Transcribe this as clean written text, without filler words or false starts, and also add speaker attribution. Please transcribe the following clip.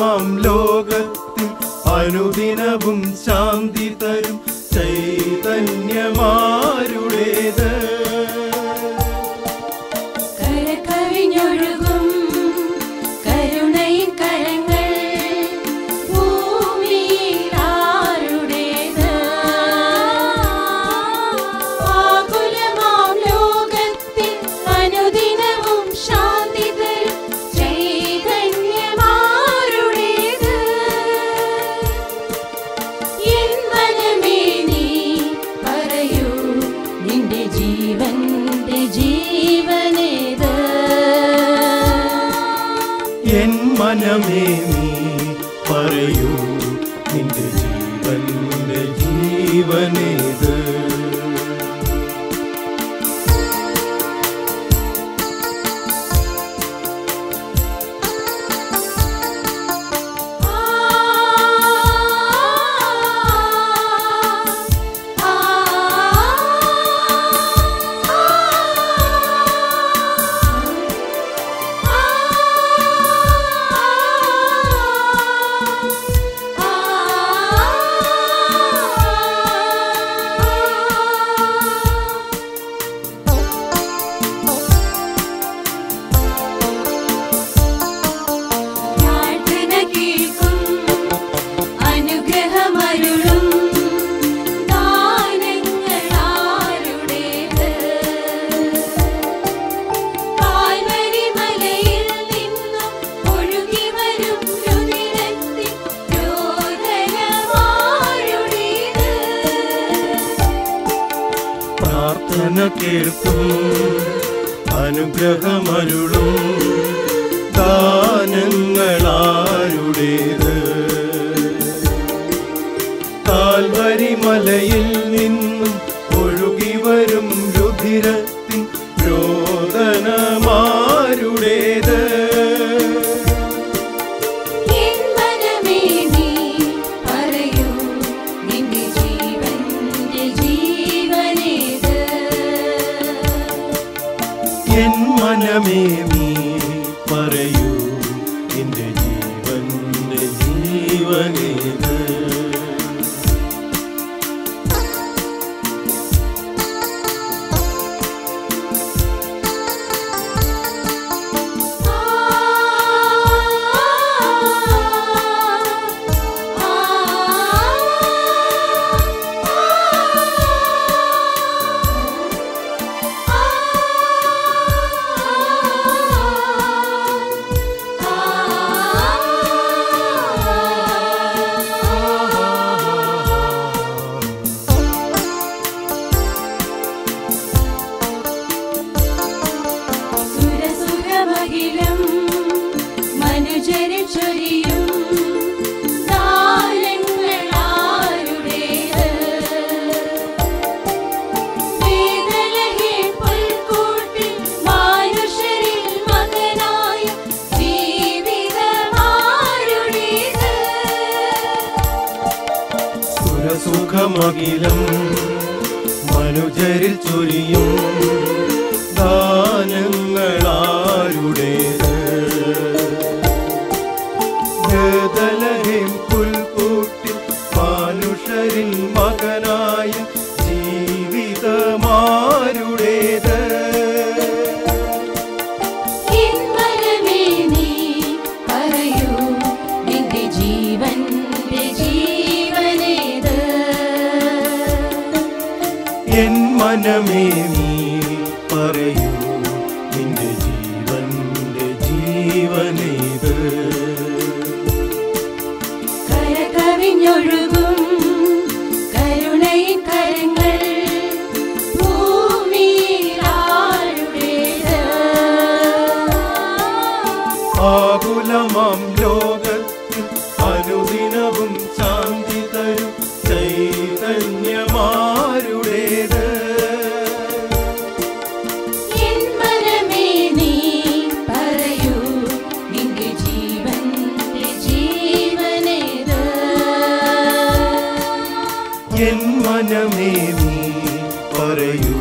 Speaker 1: ആകുലമാം ലോകത്തിൽ അനുദിനവും ശാന്തി തരും ചൈതന്യമാരുടേത്.
Speaker 2: കരകവിഞ്ഞൊഴുകും കരുണയിൻ കരങ്ങൾ ഭൂമിയിൽ ആരുടേത്? ആകുലമാം ലോകത്തിൽ അനുദിനവും ശാന്തി തരും ചൈതന്യമാരുടേത്. എൻ മനമേ നീ പറയൂ നിന്റെ ജീവന്റെ ജീവനേത്?
Speaker 1: എൻ മനമേ നീ പറയൂ നിന്റെ ജീവന്റെ ജീവനേത്? പ്രാർത്ഥന കേൾക്കും അനുഗ്രഹമരുളും ദാനങ്ങളാരുടേത്? കാൽവരി മലയിൽ നിന്നും ഒഴുകി വരും രുധിരത്തിൻ രോദനമാരുടേത്? എൻ മനമേ നീ പറയൂ നിന്റെ ജീവന്റെ ജീവനേത്? സുഖമഖിലം മനുജരിൽ ചൊരിയും ദാനങ്ങളാരുടേത്? ബേത്ലഹേം പുൽക്കൂട്ടിൽ മനുഷ്യരിൽ മകനായ ജീവിതമാരുടേത്? എൻ മനമേ നീ പറയൂ നിന്റെ ജീവന്റെ ജീവനേത്?
Speaker 2: കരകവിഞ്ഞൊഴുകും കരുണയിൻ കരങ്ങൾ ഭൂമിയിൽ ആരുടേത്?
Speaker 1: ആകുലമാം ലോകത്തിൽ അനുദിനവും ശാന്തി തരും ചൈതന്യമാരുടേത്?
Speaker 2: എൻ മനമേ നീ പറയൂ നിന്റെ ജീവന്റെ ജീവനേത്?
Speaker 1: എൻ മനമേ നീ പറയൂ